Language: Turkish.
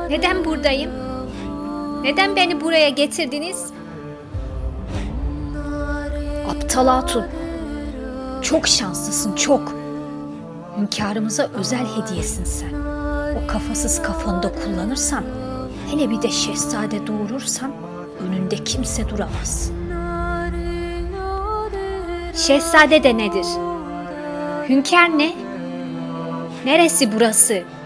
Neden buradayım? Neden beni buraya getirdiniz? Aptal hatun. Çok şanslısın, çok. Hünkârımıza özel hediyesin sen. O kafasız kafanı da kullanırsan, hele bir de şehzade doğurursan, önünde kimse duramaz. Şehzade de nedir? Hünkâr ne? Neresi burası?